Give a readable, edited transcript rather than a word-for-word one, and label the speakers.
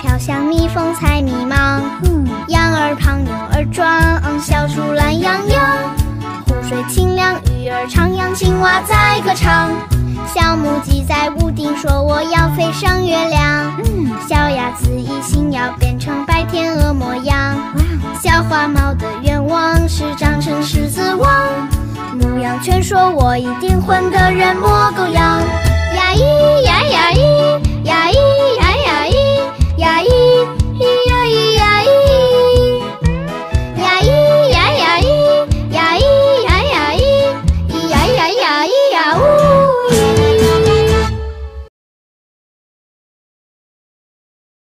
Speaker 1: 飘香，蜜蜂采迷茫。羊儿胖，牛儿壮，小猪懒洋洋。湖水清凉，鱼儿徜徉，青蛙在歌唱。小母鸡在屋顶说：“我要飞上月亮。”小鸭子一心要变成白天鹅模样。小花猫的愿望是长成狮子王。牧羊犬说：“我一定混得人模狗样。”呀咿呀。